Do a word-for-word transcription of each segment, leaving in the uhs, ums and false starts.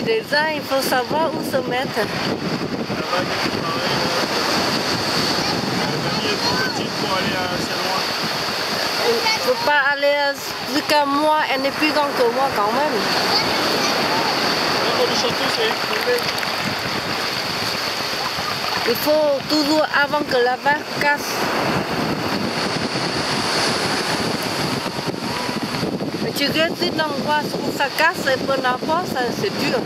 Déjà, il faut savoir où se mettre. La vague est pareille. La mamie est trop petite pour aller assez loin. Il ne faut pas aller jusqu'à moi, elle est plus grande que moi quand même. Là, le château s'est écroulé. Il faut toujours avant que la vague casse. Mais tu restes dans l'endroit où ça casse et peu importe, c'est dur.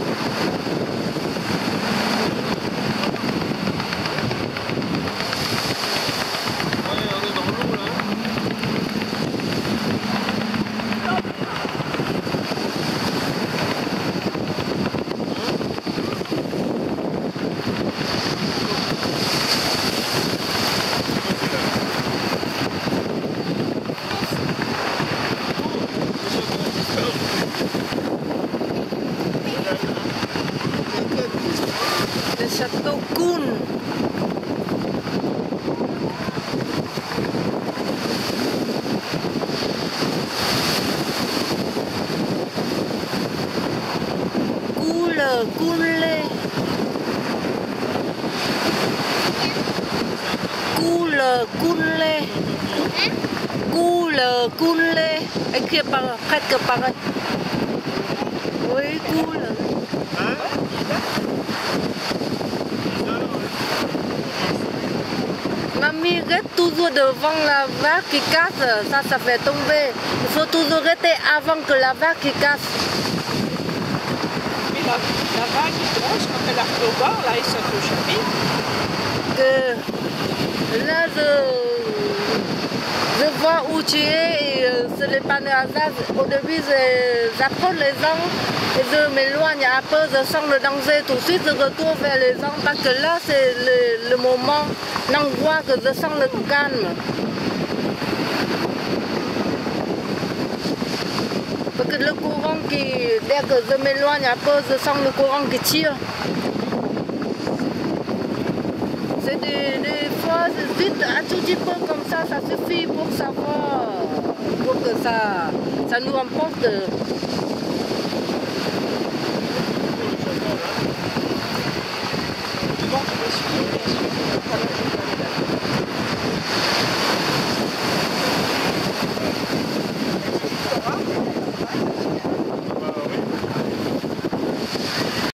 Le château Kuhn. Cool, coulé. Cool, coulé. Cool, coulé. Écrit par, presque pareil. Oui, cool. Hein? Mamie reste toujours devant la vague qui casse, ça, ça fait tomber. Il faut toujours rester avant que la vague qui casse. Mais la, la vague est grosse quand elle arrive au bord, là, et ça peut choper. Que là, je, je vois où tu es et euh, ce n'est pas un hasard. Au début, j'approche les gens et je m'éloigne. Après, je sens le danger. Tout de suite, je retourne vers les gens parce que là, c'est le, le moment, l'endroit que je sens le calme. Parce que le courant qui, dès que je m'éloigne, après, je sens le courant qui tire. C'est des, des fois, juste un tout petit peu comme ça, ça suffit pour savoir, pour que ça, ça nous emporte.